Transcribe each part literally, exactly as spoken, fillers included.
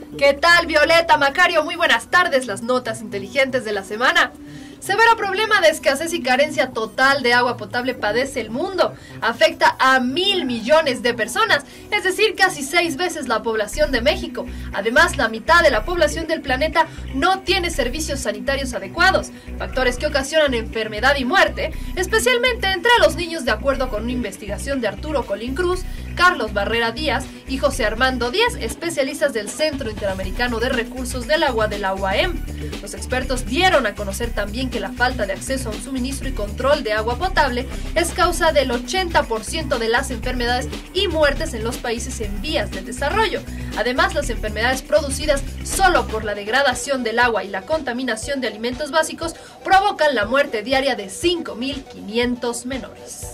¿Qué tal, Violeta, Macario? Muy buenas tardes, las notas inteligentes de la semana. Severo problema de escasez y carencia total de agua potable padece el mundo. Afecta a mil millones de personas, es decir, casi seis veces la población de México. Además, la mitad de la población del planeta no tiene servicios sanitarios adecuados, factores que ocasionan enfermedad y muerte, especialmente entre los niños, de acuerdo con una investigación de Arturo Colín Cruz, Carlos Barrera Díaz y José Armando Díaz, especialistas del Centro Interamericano de Recursos del Agua de la U A M. Los expertos dieron a conocer también que la falta de acceso a un suministro y control de agua potable es causa del ochenta por ciento de las enfermedades y muertes en los países en vías de desarrollo. Además, las enfermedades producidas solo por la degradación del agua y la contaminación de alimentos básicos provocan la muerte diaria de cinco mil quinientos menores.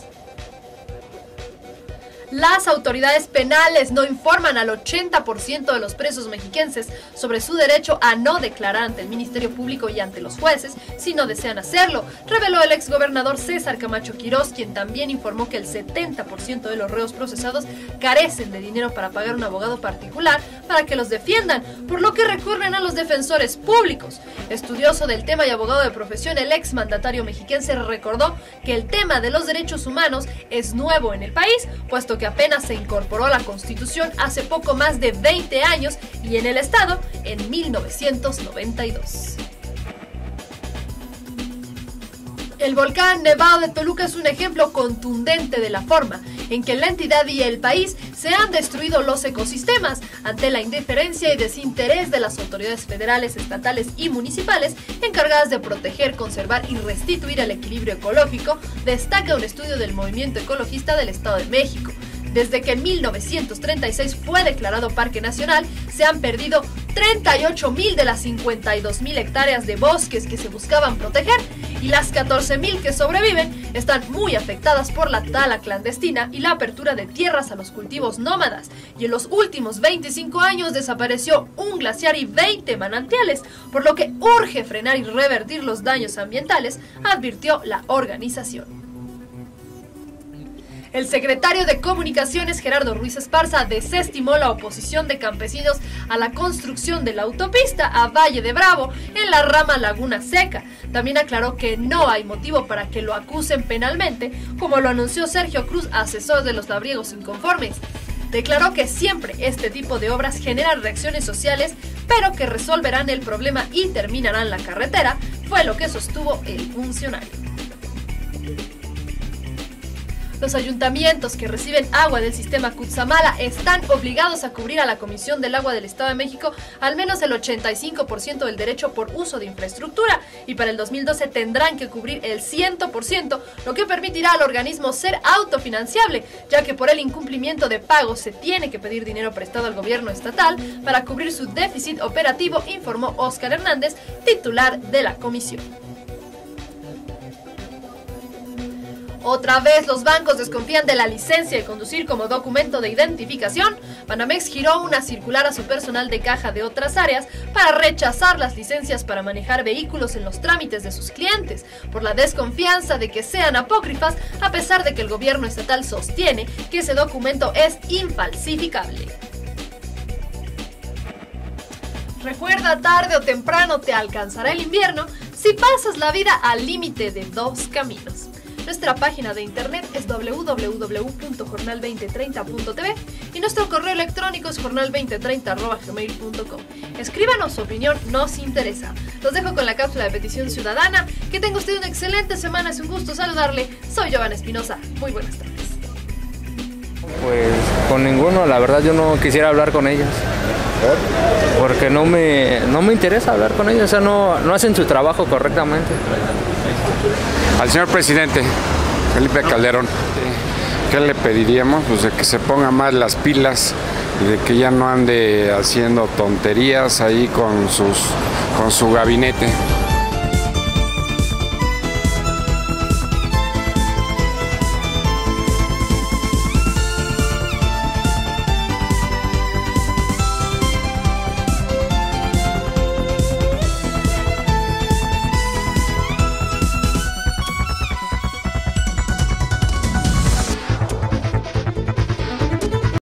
Las autoridades penales no informan al ochenta por ciento de los presos mexiquenses sobre su derecho a no declarar ante el Ministerio Público y ante los jueces si no desean hacerlo, reveló el exgobernador César Camacho Quirós, quien también informó que el setenta por ciento de los reos procesados carecen de dinero para pagar un abogado particular para que los defiendan, por lo que recurren a los defensores públicos. Estudioso del tema y abogado de profesión, el exmandatario mexiquense recordó que el tema de los derechos humanos es nuevo en el país, puesto que apenas se incorporó a la Constitución hace poco más de veinte años y en el Estado en mil novecientos noventa y dos. El volcán Nevado de Toluca es un ejemplo contundente de la forma en que la entidad y el país se han destruido los ecosistemas ante la indiferencia y desinterés de las autoridades federales, estatales y municipales encargadas de proteger, conservar y restituir el equilibrio ecológico, destaca un estudio del Movimiento Ecologista del Estado de México. Desde que en mil novecientos treinta y seis fue declarado Parque Nacional, se han perdido treinta y ocho mil de las cincuenta y dos mil hectáreas de bosques que se buscaban proteger, y las catorce mil que sobreviven están muy afectadas por la tala clandestina y la apertura de tierras a los cultivos nómadas. Y en los últimos veinticinco años desapareció un glaciar y veinte manantiales, por lo que urge frenar y revertir los daños ambientales, advirtió la organización. El secretario de Comunicaciones, Gerardo Ruiz Esparza, desestimó la oposición de campesinos a la construcción de la autopista a Valle de Bravo en la rama Laguna Seca. También aclaró que no hay motivo para que lo acusen penalmente, como lo anunció Sergio Cruz, asesor de los labriegos inconformes. Declaró que siempre este tipo de obras generan reacciones sociales, pero que resolverán el problema y terminarán la carretera, fue lo que sostuvo el funcionario. Los ayuntamientos que reciben agua del sistema Cutzamala están obligados a cubrir a la Comisión del Agua del Estado de México al menos el ochenta y cinco por ciento del derecho por uso de infraestructura, y para el dos mil doce tendrán que cubrir el cien por ciento, lo que permitirá al organismo ser autofinanciable, ya que por el incumplimiento de pagos se tiene que pedir dinero prestado al gobierno estatal para cubrir su déficit operativo, informó Óscar Hernández, titular de la comisión. Otra vez los bancos desconfían de la licencia de conducir como documento de identificación. Banamex giró una circular a su personal de caja de otras áreas para rechazar las licencias para manejar vehículos en los trámites de sus clientes, por la desconfianza de que sean apócrifas, a pesar de que el gobierno estatal sostiene que ese documento es infalsificable. Recuerda, tarde o temprano te alcanzará el invierno si pasas la vida al límite de dos caminos. Nuestra página de internet es doble u doble u doble u punto jornal veinte treinta punto t v y nuestro correo electrónico es jornal veinte treinta arroba gmail punto com. Escríbanos su opinión, nos interesa. Los dejo con la cápsula de petición ciudadana. Que tenga usted una excelente semana, es un gusto saludarle. Soy Giovanna Espinosa. Muy buenas tardes. Pues con ninguno, la verdad yo no quisiera hablar con ellos. Porque no me, no me interesa hablar con ellos, o sea, no, no hacen su trabajo correctamente. Al señor presidente Felipe Calderón, ¿qué le pediríamos? Pues de que se ponga más las pilas y de que ya no ande haciendo tonterías ahí con sus con su gabinete.